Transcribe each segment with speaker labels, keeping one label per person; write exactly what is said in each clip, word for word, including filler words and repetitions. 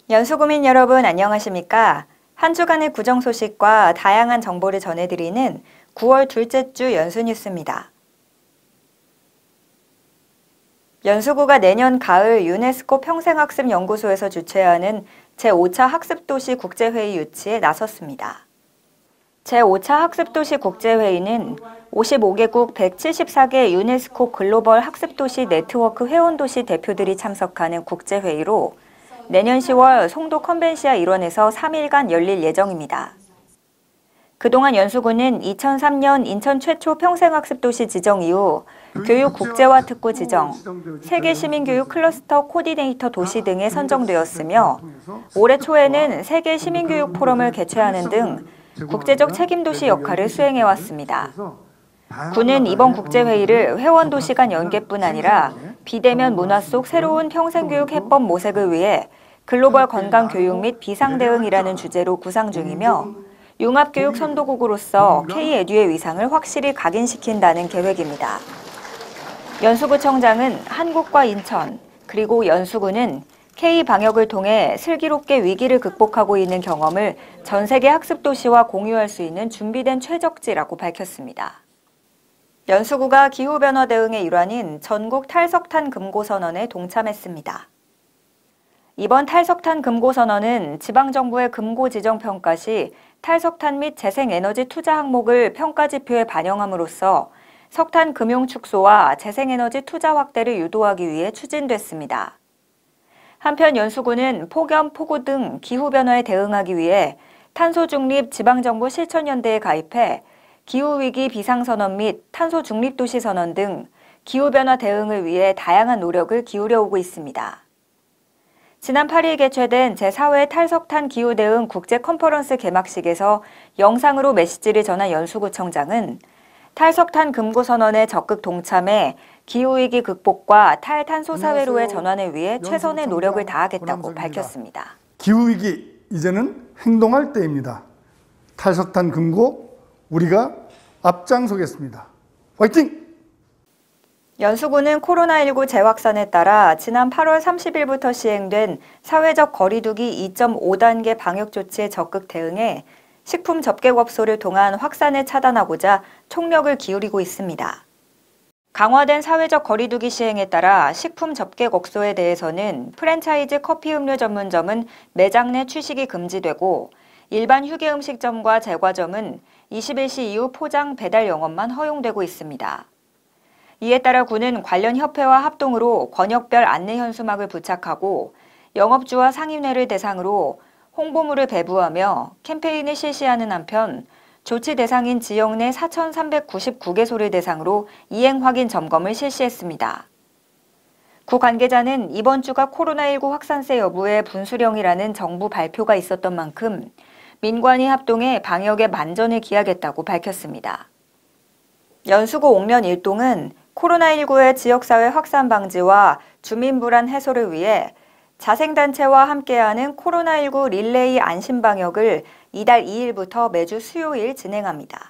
Speaker 1: 연수구민 여러분 안녕하십니까? 한 주간의 구정 소식과 다양한 정보를 전해드리는 구월 둘째 주 연수뉴스입니다. 연수구가 내년 가을 유네스코 평생학습연구소에서 주최하는 제오 차 학습도시 국제회의 유치에 나섰습니다. 제오 차 학습도시 국제회의는 오십오 개국 백칠십사 개 유네스코 글로벌 학습도시 네트워크 회원도시 대표들이 참석하는 국제회의로 내년 시월 송도 컨벤시아 일원에서 삼 일간 열릴 예정입니다. 그동안 연수구는 이천삼 년 인천 최초 평생학습도시 지정 이후 교육 국제화 특구 지정, 세계 시민교육 클러스터 코디네이터 도시 등에 선정되었으며 올해 초에는 세계 시민교육 포럼을 개최하는 등 국제적 책임도시 역할을 수행해왔습니다. 구는 이번 국제회의를 회원도시 간 연계뿐 아니라 비대면 문화 속 새로운 평생교육 해법 모색을 위해 글로벌 건강교육 및 비상대응이라는 주제로 구상 중이며 융합교육 선도국으로서 K-에듀의 위상을 확실히 각인시킨다는 계획입니다. 연수구청장은 한국과 인천, 그리고 연수구는 K-방역을 통해 슬기롭게 위기를 극복하고 있는 경험을 전 세계 학습도시와 공유할 수 있는 준비된 최적지라고 밝혔습니다. 연수구가 기후변화 대응의 일환인 전국 탈석탄 금고선언에 동참했습니다. 이번 탈석탄 금고선언은 지방정부의 금고 지정 평가 시 탈석탄 및 재생에너지 투자 항목을 평가지표에 반영함으로써 석탄 금융 축소와 재생에너지 투자 확대를 유도하기 위해 추진됐습니다. 한편 연수구는 폭염, 폭우 등 기후변화에 대응하기 위해 탄소중립 지방정부 실천연대에 가입해 기후위기 비상선언 및 탄소중립도시선언 등 기후변화 대응을 위해 다양한 노력을 기울여 오고 있습니다. 지난 팔 일 개최된 제사 회 탈석탄 기후대응 국제컨퍼런스 개막식에서 영상으로 메시지를 전한 연수구청장은 탈석탄 금고선언에 적극 동참해 기후위기 극복과 탈탄소 사회로의 전환을 위해 최선의 노력을 다하겠다고 밝혔습니다.
Speaker 2: 기후위기 이제는 행동할 때입니다. 탈석탄 금고 우리가 앞장서겠습니다. 화이팅!
Speaker 1: 연수구는 코로나십구 재확산에 따라 지난 팔월 삼십일부터 시행된 사회적 거리두기 이 점 오 단계 방역조치에 적극 대응해 식품 접객업소를 통한 확산을 차단하고자 총력을 기울이고 있습니다. 강화된 사회적 거리두기 시행에 따라 식품 접객업소에 대해서는 프랜차이즈 커피 음료 전문점은 매장 내 취식이 금지되고 일반 휴게 음식점과 제과점은 이십일 시 이후 포장 배달 영업만 허용되고 있습니다. 이에 따라 구는 관련 협회와 합동으로 권역별 안내 현수막을 부착하고 영업주와 상인회를 대상으로 홍보물을 배부하며 캠페인을 실시하는 한편 조치 대상인 지역 내 사천삼백구십구 개소를 대상으로 이행 확인 점검을 실시했습니다. 구 관계자는 이번 주가 코로나십구 확산세 여부의 분수령이라는 정부 발표가 있었던 만큼 민관이 합동해 방역에 만전을 기하겠다고 밝혔습니다. 연수구 옥면 일동은 코로나십구의 지역사회 확산 방지와 주민 불안 해소를 위해 자생단체와 함께하는 코로나십구 릴레이 안심방역을 이달 이 일부터 매주 수요일 진행합니다.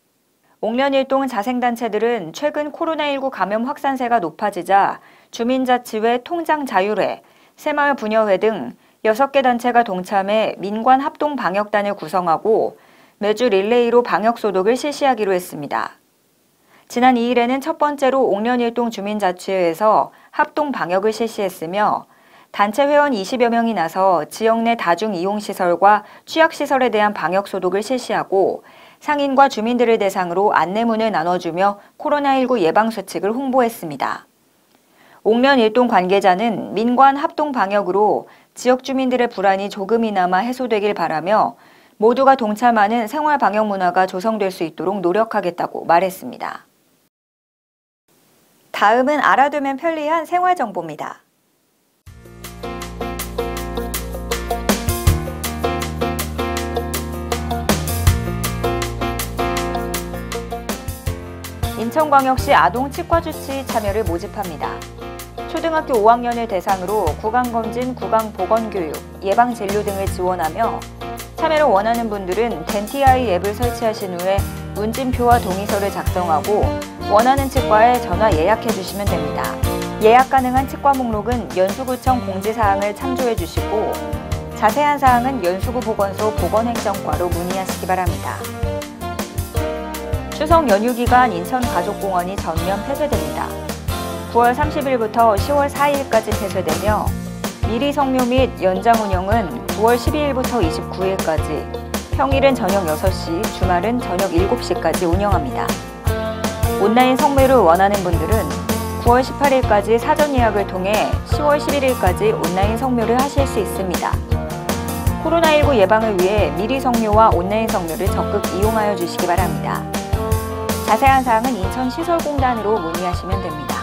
Speaker 1: 옥면일동 자생단체들은 최근 코로나십구 감염 확산세가 높아지자 주민자치회 통장자율회, 새마을 부녀회 등 여섯 개 단체가 동참해 민관 합동 방역단을 구성하고 매주 릴레이로 방역소독을 실시하기로 했습니다. 지난 이 일에는 첫 번째로 옥면일동 주민자치회에서 합동 방역을 실시했으며 단체 회원 이십여 명이 나서 지역 내 다중이용시설과 취약시설에 대한 방역소독을 실시하고 상인과 주민들을 대상으로 안내문을 나눠주며 코로나십구 예방수칙을 홍보했습니다. 옥면일동 관계자는 민관 합동 방역으로 지역 주민들의 불안이 조금이나마 해소되길 바라며 모두가 동참하는 생활 방역 문화가 조성될 수 있도록 노력하겠다고 말했습니다. 다음은 알아두면 편리한 생활 정보입니다. 인천광역시 아동치과주치의 참여를 모집합니다. 초등학교 오 학년을 대상으로 구강검진, 구강보건교육, 예방진료 등을 지원하며 참여를 원하는 분들은 덴티아이 앱을 설치하신 후에 문진표와 동의서를 작성하고 원하는 치과에 전화 예약해 주시면 됩니다. 예약 가능한 치과 목록은 연수구청 공지사항을 참조해 주시고 자세한 사항은 연수구 보건소 보건행정과로 문의하시기 바랍니다. 추석 연휴 기간 인천가족공원이 전면 폐쇄됩니다. 구월 삼십일부터 시월 사일까지 폐쇄되며 미리 성묘 및 연장 운영은 구월 십이일부터 이십구일까지, 평일은 저녁 여섯 시, 주말은 저녁 일곱 시까지 운영합니다. 온라인 성묘를 원하는 분들은 구월 십팔일까지 사전 예약을 통해 시월 십일일까지 온라인 성묘를 하실 수 있습니다. 코로나십구 예방을 위해 미리 성묘와 온라인 성묘를 적극 이용하여 주시기 바랍니다. 자세한 사항은 인천시설공단으로 문의하시면 됩니다.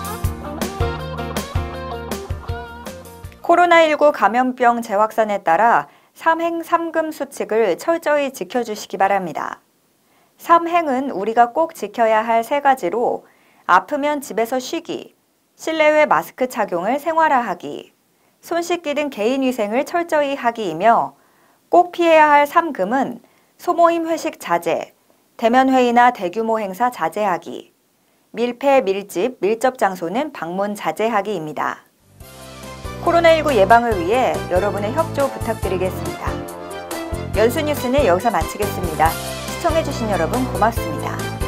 Speaker 1: 코로나십구 감염병 재확산에 따라 삼행 삼금 수칙을 철저히 지켜주시기 바랍니다. 삼행은 우리가 꼭 지켜야 할 세 가지로 아프면 집에서 쉬기, 실내외 마스크 착용을 생활화하기, 손 씻기 등 개인위생을 철저히 하기이며, 꼭 피해야 할 삼금은 소모임 회식 자제, 대면 회의나 대규모 행사 자제하기, 밀폐, 밀집, 밀접 장소는 방문 자제하기입니다. 코로나십구 예방을 위해 여러분의 협조 부탁드리겠습니다. 연수뉴스는 여기서 마치겠습니다. 시청해주신 여러분 고맙습니다.